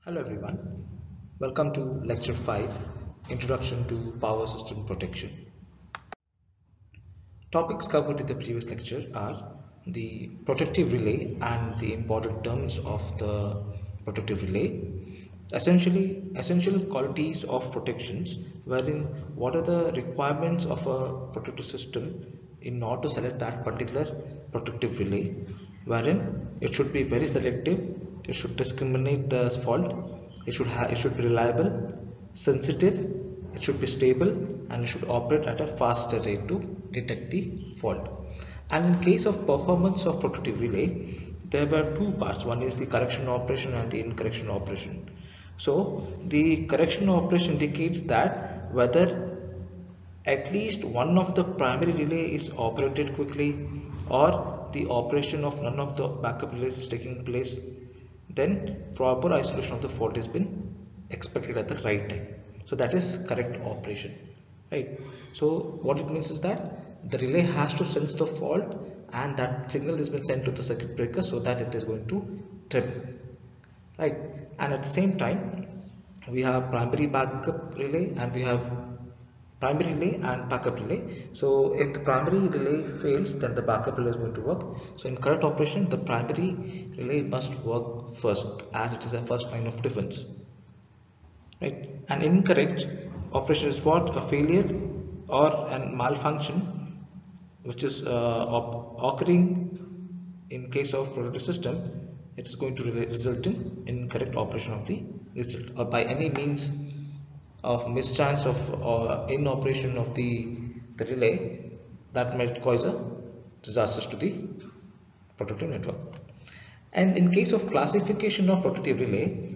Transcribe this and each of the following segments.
Hello everyone, welcome to lecture 5, Introduction to Power System Protection. Topics covered in the previous lecture are the protective relay and the important terms of the protective relay, essential qualities of protections, wherein what are the requirements of a protective system in order to select that particular protective relay, wherein it should be very selective, it should discriminate the fault, it should be reliable, sensitive, it should be stable, and it should operate at a faster rate to detect the fault. And in case of performance of protective relay, there were two parts. One is the correction operation and the incorrection operation. So the correction operation indicates that whether at least one of the primary relay is operated quickly or the operation of none of the backup relays is taking place, then proper isolation of the fault has been expected at the right time. So that is correct operation, right? So what it means is that the relay has to sense the fault and that signal has been sent to the circuit breaker so that it is going to trip, right? And at the same time we have primary backup relay and we have primary relay and backup relay. So if the primary relay fails, then the backup relay is going to work. So in correct operation, the primary relay must work first as it is a first line of defense, right? And incorrect operation is what? A failure or a malfunction which is occurring in case of protective system. It is going to result in incorrect operation of the result, or by any means of mischance of inoperation of the relay that might cause a disaster to the protective network. And in case of classification of protective relay,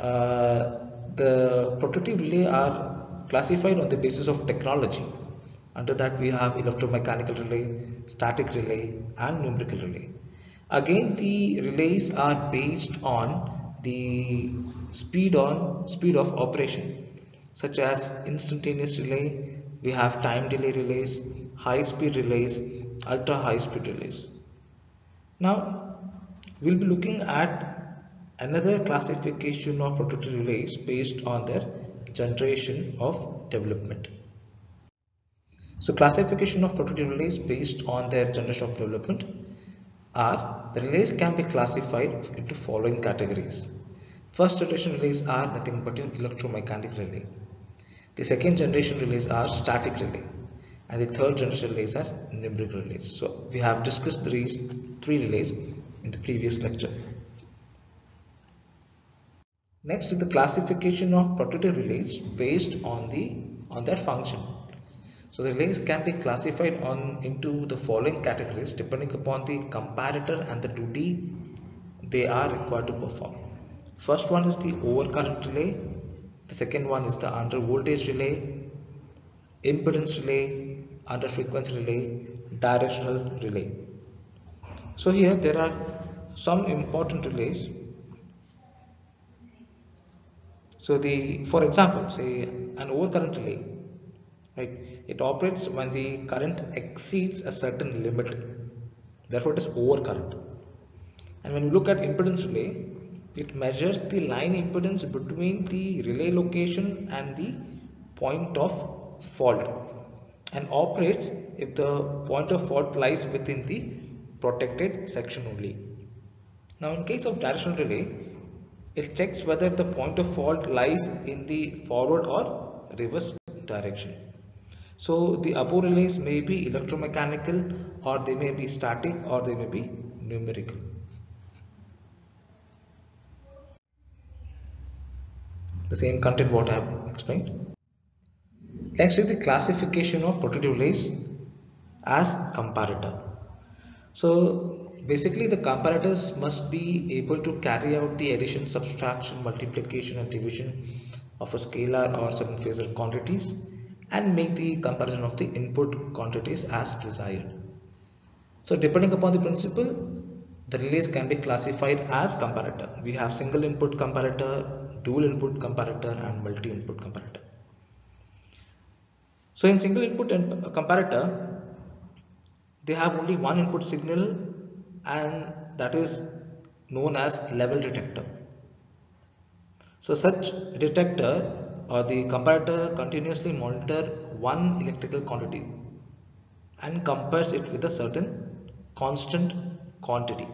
the protective relay are classified on the basis of technology. Under that we have electromechanical relay, static relay and numerical relay. Again, the relays are based on the speed of operation, such as instantaneous relay, we have time delay relays, high speed relays, ultra high speed relays. Now we'll be looking at another classification of protective relays based on their generation of development. So classification of protective relays based on their generation of development are: the relays can be classified into following categories. First generation relays are nothing but your electromechanical relay. The second generation relays are static relay, and the third generation relays are numerical relays. So we have discussed these three relays in the previous lecture. Next is the classification of protective relays based on their function. So the relays can be classified into the following categories depending upon the comparator and the duty they are required to perform. First one is the overcurrent relay. The second one is the under voltage relay, impedance relay, under frequency relay, directional relay. So here there are some important relays. So for example, say an overcurrent relay, right? It operates when the current exceeds a certain limit. Therefore, it is overcurrent. And when you look at impedance relay, it measures the line impedance between the relay location and the point of fault and operates if the point of fault lies within the protected section only. Now in case of directional relay, it checks whether the point of fault lies in the forward or reverse direction. So the above relays may be electromechanical, or they may be static, or they may be numerical. The same content what I have explained. Next is the classification of protective relays as comparator. So basically the comparators must be able to carry out the addition, subtraction, multiplication and division of a scalar or seven phasor quantities and make the comparison of the input quantities as desired. So depending upon the principle, the relays can be classified as comparator. We have single input comparator, dual input comparator and multi input comparator. So in single input comparator, they have only one input signal and that is known as level detector. So such detector or the comparator continuously monitor one electrical quantity and compares it with a certain constant quantity.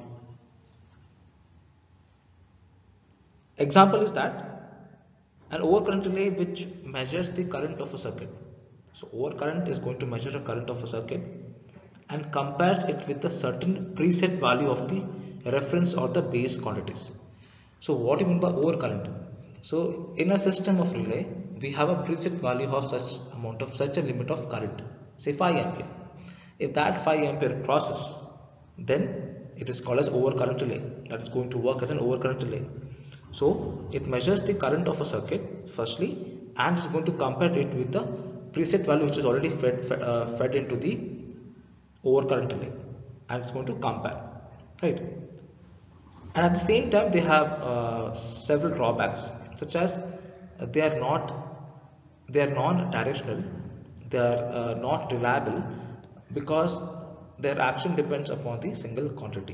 Example is that an overcurrent relay which measures the current of a circuit. So overcurrent is going to measure a current of a circuit and compares it with a certain preset value of the reference or the base quantities. So what do you mean by overcurrent? So in a system of relay, we have a preset value of such a limit of current, say 5 ampere. If that 5 ampere crosses, then it is called as overcurrent relay. That is going to work as an overcurrent relay. So it measures the current of a circuit firstly, and it is going to compare it with the preset value which is already fed into the overcurrent relay, and it's going to compare, right? And at the same time, they have several drawbacks, such as they are non-directional, they are not reliable because their action depends upon the single quantity,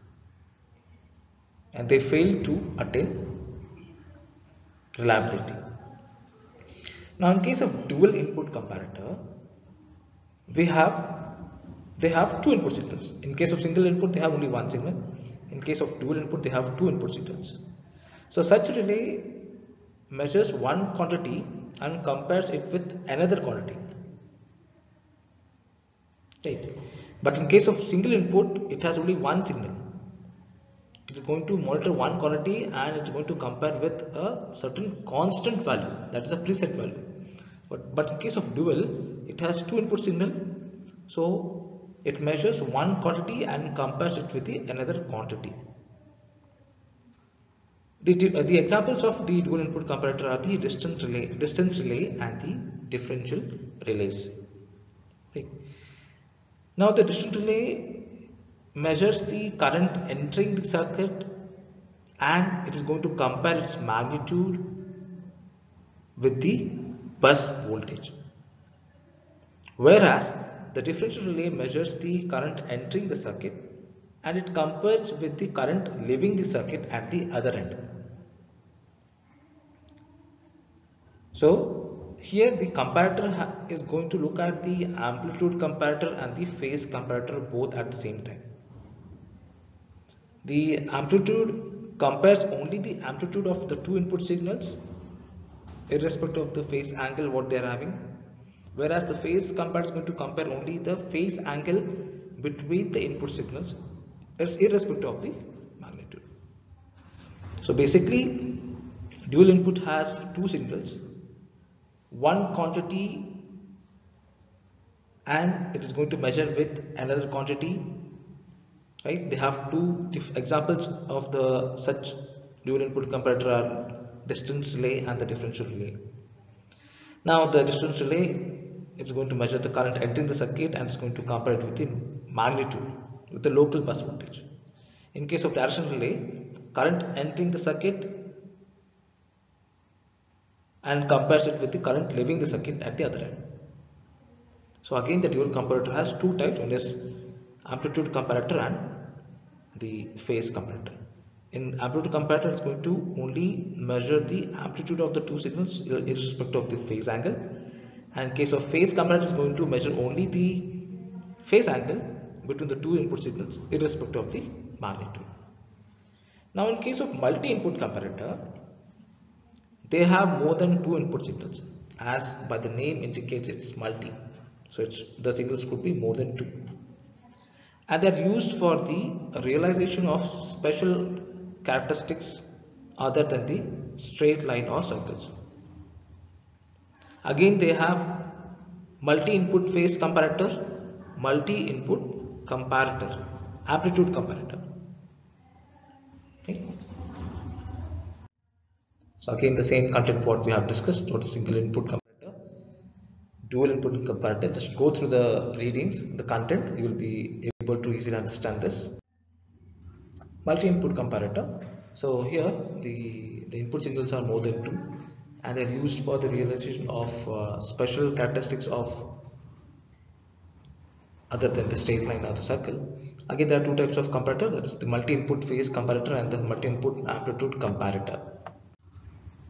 and they fail to attain reliability. Now, in case of dual input comparator, they have two input signals. In case of single input, they have only one signal. In case of dual input, they have two input signals. So such relay measures one quantity and compares it with another quantity. Right. But in case of single input, it has only one signal. It is going to monitor one quantity and it is going to compare with a certain constant value, that is a preset value. But in case of dual, it has two input signal, so it measures one quantity and compares it with another quantity. The examples of the dual input comparator are the distance relay and the differential relays. Okay. Now the distance relay measures the current entering the circuit and it is going to compare its magnitude with the bus voltage. Whereas the differential relay measures the current entering the circuit and it compares with the current leaving the circuit at the other end. So here the comparator is going to look at the amplitude comparator and the phase comparator both at the same time. The amplitude compares only the amplitude of the two input signals irrespective of the phase angle what they are having, whereas the phase comparator is going to compare only the phase angle between the input signals irrespective of the magnitude. So basically dual input has two signals, one quantity and it is going to measure with another quantity, right? They have two examples of the such dual input comparator are distance relay and the differential relay. Now the distance relay is going to measure the current entering the circuit and it's going to compare it with the magnitude, with the local bus voltage. In case of directional relay, current entering the circuit and compares it with the current leaving the circuit at the other end. So again the dual comparator has two types, one is amplitude comparator and the phase comparator. In amplitude comparator, it's going to only measure the amplitude of the two signals irrespective of the phase angle, and in case of phase comparator, it's going to measure only the phase angle between the two input signals irrespective of the magnitude. Now in case of multi-input comparator, they have more than two input signals, as by the name indicates it's multi, so the signals could be more than two, and they are used for the realization of special characteristics other than the straight line or circles. Again they have multi-input phase comparator, multi-input comparator, amplitude comparator. Okay. So again the same content what we have discussed, what is single input comparator, dual input comparator. Just go through the readings, the content, you will be able to easily understand this. Multi-input comparator. So here the input signals are more than two and they are used for the realization of special characteristics of other than the straight line or the circle. Again there are two types of comparator, that is the multi-input phase comparator and the multi-input amplitude comparator.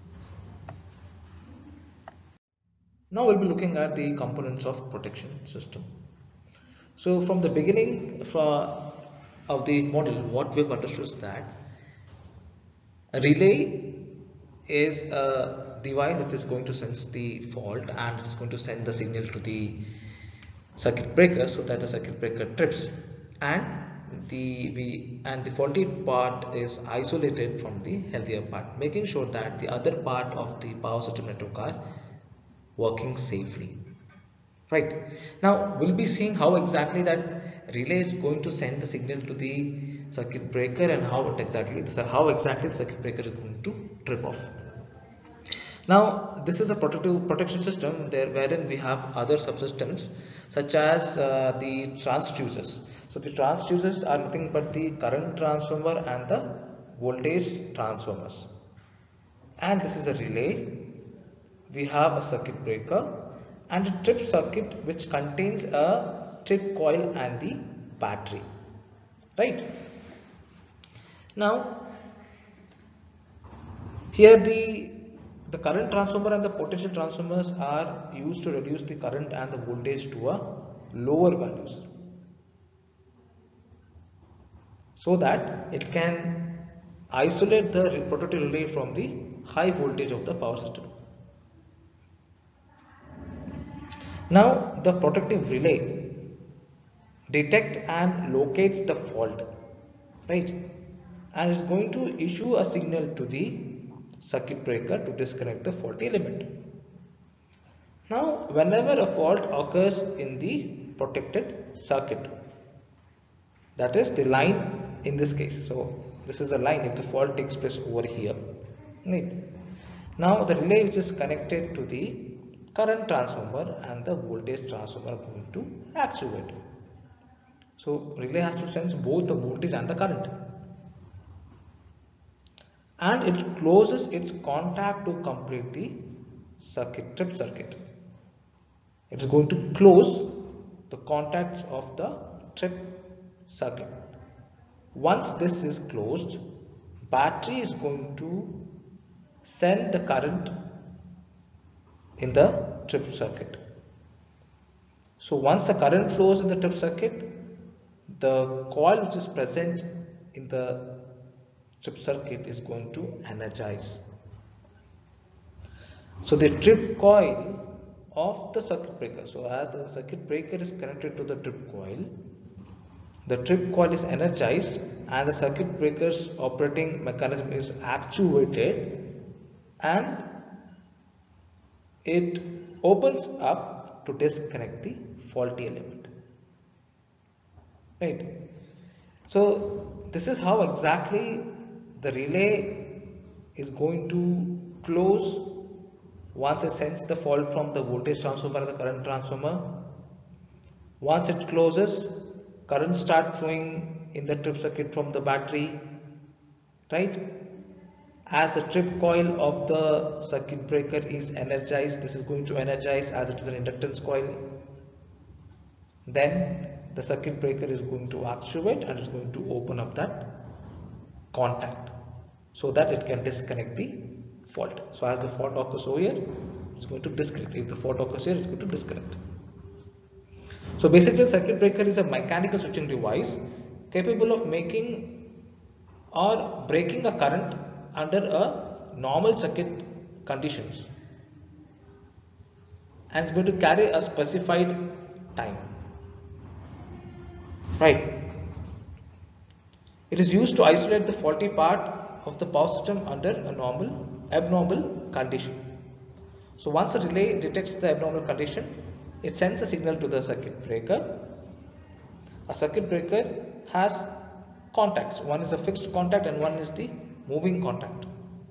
Now we'll be looking at the components of protection system. So from the beginning of the model, what we've understood is that a relay is a device which is going to sense the fault and it's going to send the signal to the circuit breaker so that the circuit breaker trips, and the faulty part is isolated from the healthier part, making sure that the other part of the power system network are working safely. Right, now we'll be seeing how exactly that relay is going to send the signal to the circuit breaker and how exactly the circuit breaker is going to trip off. Now this is a protection system there wherein we have other subsystems such as the transducers. So the transducers are nothing but the current transformer and the voltage transformers. And this is a relay. We have a circuit breaker and a trip circuit which contains a trip coil and the battery. Right. Now here the current transformer and the potential transformers are used to reduce the current and the voltage to a lower values, so that it can isolate the protective relay from the high voltage of the power system. Now the protective relay detects and locates the fault, right, and is going to issue a signal to the circuit breaker to disconnect the faulty element. Now whenever a fault occurs in the protected circuit, that is the line in this case, so this is a line if the fault takes place over here, right. Now the relay which is connected to the current transformer and the voltage transformer are going to actuate. So relay has to sense both the voltage and the current, and it closes its contact to complete the trip circuit. It is going to close the contacts of the trip circuit. Once this is closed, battery is going to send the current in the trip circuit. So once the current flows in the trip circuit, the coil which is present in the trip circuit is going to energize. So the trip coil of the circuit breaker, so as the circuit breaker is connected to the trip coil is energized and the circuit breaker's operating mechanism is actuated, and it opens up to disconnect the faulty element. Right. So this is how exactly the relay is going to close once it senses the fault from the voltage transformer and the current transformer. Once it closes, current starts flowing in the trip circuit from the battery, right? As the trip coil of the circuit breaker is energized, this is going to energize as it is an inductance coil. Then the circuit breaker is going to actuate and it's going to open up that contact so that it can disconnect the fault. So as the fault occurs over here, it's going to disconnect. If the fault occurs here, it's going to disconnect. So basically, the circuit breaker is a mechanical switching device capable of making or breaking a current under a normal circuit conditions, and it's going to carry a specified time. Right. It is used to isolate the faulty part of the power system under a abnormal condition. So once the relay detects the abnormal condition, it sends a signal to the circuit breaker. A circuit breaker has contacts. One is a fixed contact and one is the moving contact.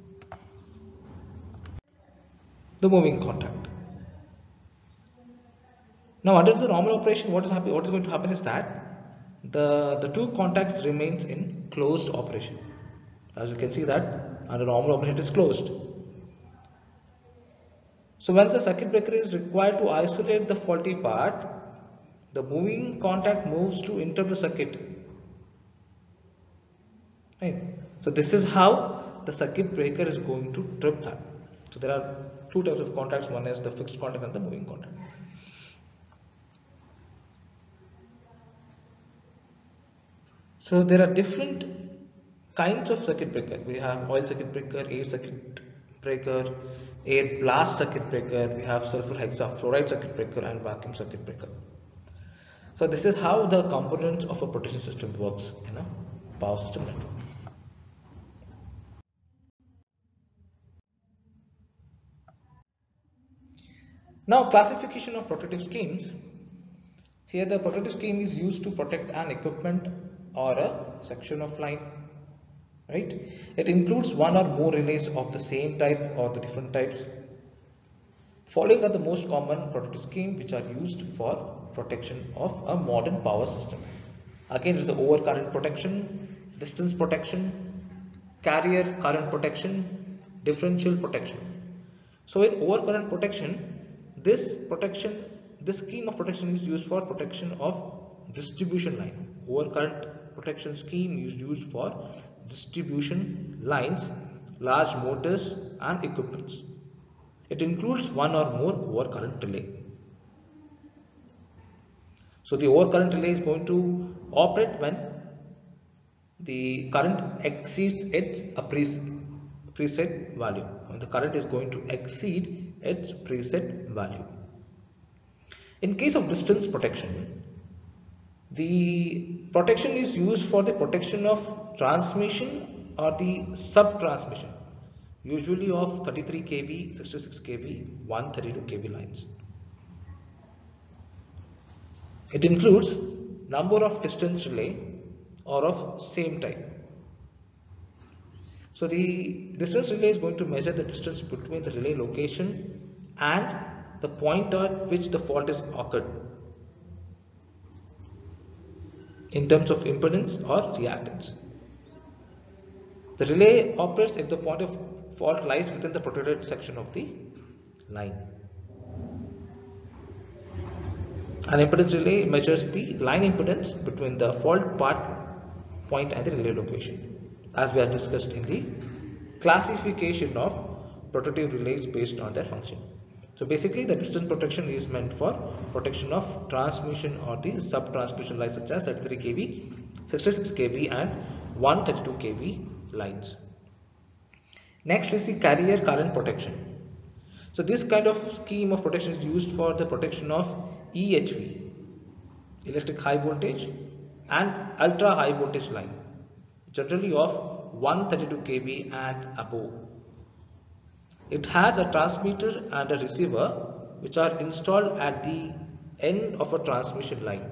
The moving contact. Now under the normal operation, what is going to happen is that the two contacts remains in closed operation. As you can see that under normal operation it is closed. So once the circuit breaker is required to isolate the faulty part, the moving contact moves to interrupt the circuit. Right. So this is how the circuit breaker is going to trip that. So there are two types of contacts. One is the fixed contact and the moving contact. So there are different kinds of circuit breaker. We have oil circuit breaker, air circuit breaker, air blast circuit breaker, we have sulfur hexafluoride circuit breaker and vacuum circuit breaker. So this is how the components of a protection system works in a power system network. Now classification of protective schemes. Here the protective scheme is used to protect an equipment or a section of line. Right? It includes one or more relays of the same type or the different types. Following are the most common protective schemes which are used for protection of a modern power system. Again, it is the overcurrent protection, distance protection, carrier current protection, differential protection. So in overcurrent protection, this scheme of protection is used for protection of distribution line. Overcurrent protection scheme is used for distribution lines, large motors and equipments. It includes one or more overcurrent relay. So the overcurrent relay is going to operate when the current exceeds its preset value. When the current is going to exceed its preset value. In case of distance protection, the protection is used for the protection of transmission or the sub-transmission, usually of 33 kV, 66 kV, 132 kV lines. It includes number of distance relay or of same type. So the distance relay is going to measure the distance between the relay location and the point at which the fault is occurred in terms of impedance or reactance. The relay operates if the point of fault lies within the protected section of the line. An impedance relay measures the line impedance between the fault point and the relay location, as we have discussed in the classification of protective relays based on their function. So basically the distance protection is meant for protection of transmission or the sub-transmission lines such as 33 kV, 66 kV and 132 kV lines. Next is the carrier current protection. So this kind of scheme of protection is used for the protection of EHV, electric high voltage and ultra high voltage line, generally of 132 kV and above. It has a transmitter and a receiver which are installed at the end of a transmission line.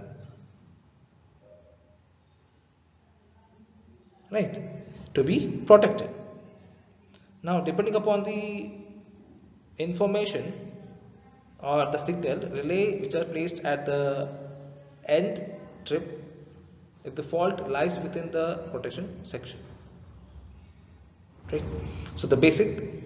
Right? To be protected. Now, depending upon the information or the signal, relay which are placed at the end trip if the fault lies within the protection section. Right? So the basic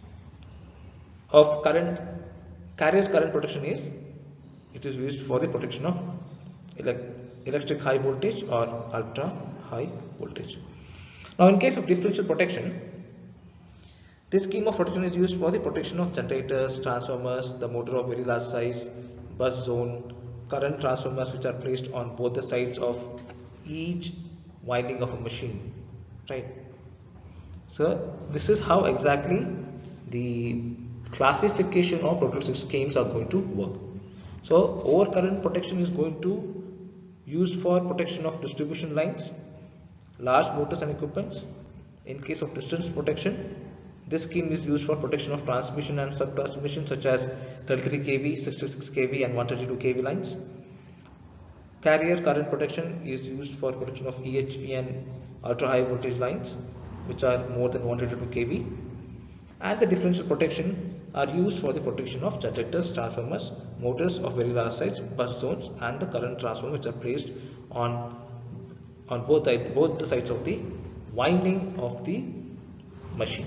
of carrier current protection is it is used for the protection of electric high voltage or ultra high voltage. Now in case of differential protection, this scheme of protection is used for the protection of generators, transformers, the motor of very large size, bus zone, current transformers which are placed on both the sides of each winding of a machine. Right? So this is how exactly the classification of protective schemes are going to work. So overcurrent protection is going to used for protection of distribution lines, large motors and equipments. In case of distance protection, this scheme is used for protection of transmission and sub-transmission such as 33 kV, 66 kV and 132 kV lines. Carrier current protection is used for protection of EHV and ultra high voltage lines which are more than 132 kV. And the differential protection are used for the protection of generators, transformers, motors of very large size, bus zones and the current transformers which are placed on both the sides of the winding of the machine.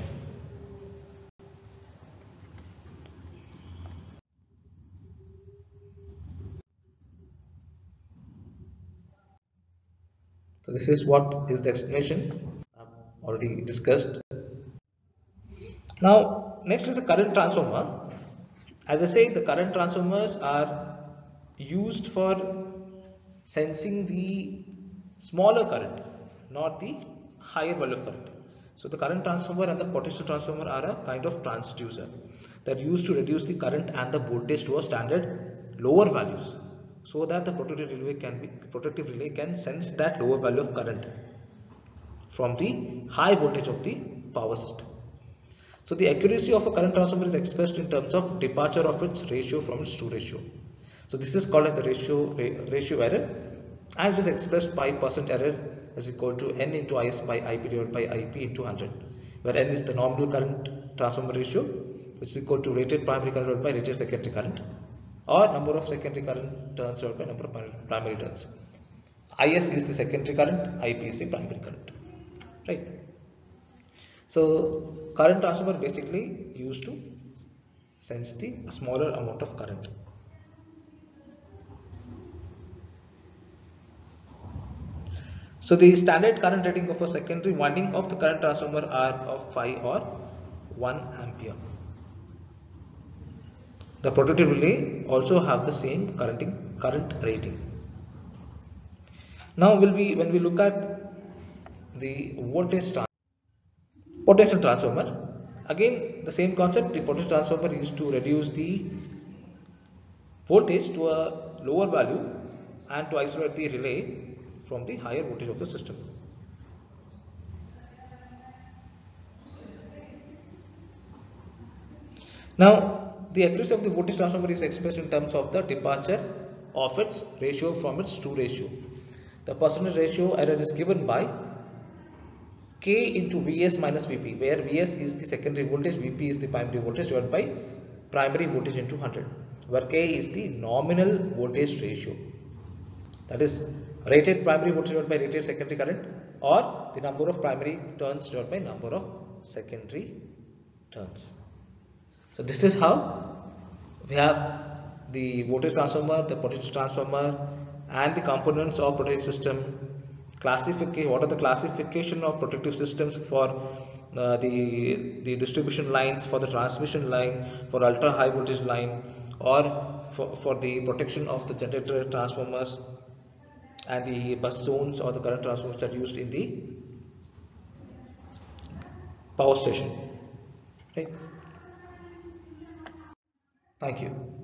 So this is what is the explanation I've already discussed. Now next is the current transformer. As I say, the current transformers are used for sensing the smaller current, not the higher value of current. So the current transformer and the potential transformer are a kind of transducer that are used to reduce the current and the voltage to a standard lower values, so that the protective relay can sense that lower value of current from the high voltage of the power system. So the accuracy of a current transformer is expressed in terms of departure of its ratio from its true ratio. So this is called as the ratio error, and it is expressed by percent error is equal to N into Is by Ip divided by Ip into 100, where N is the nominal current transformer ratio, which is equal to rated primary current divided by rated secondary current, or number of secondary current turns divided by number of primary turns. Is is the secondary current, Ip is the primary current, right? So current transformer basically used to sense the smaller amount of current. So the standard current rating of a secondary winding of the current transformer are of 5 or 1 ampere. The protective relay also have the same current rating. Now when we look at the potential transformer, again the same concept. The potential transformer used to reduce the voltage to a lower value and to isolate the relay from the higher voltage of the system. Now the accuracy of the voltage transformer is expressed in terms of the departure of its ratio from its true ratio. The percentage ratio error is given by K into Vs minus Vp, where Vs is the secondary voltage, Vp is the primary voltage, divided by primary voltage into 100, where K is the nominal voltage ratio, that is rated primary voltage divided by rated secondary current, or the number of primary turns divided by number of secondary turns. So this is how we have the voltage transformer, the potential transformer, and the components of protective system. What are the classification of protective systems for the distribution lines, for the transmission line, for ultra high voltage line, or for the protection of the generator transformers and the bus zones or the current transformers that are used in the power station, right? Thank you.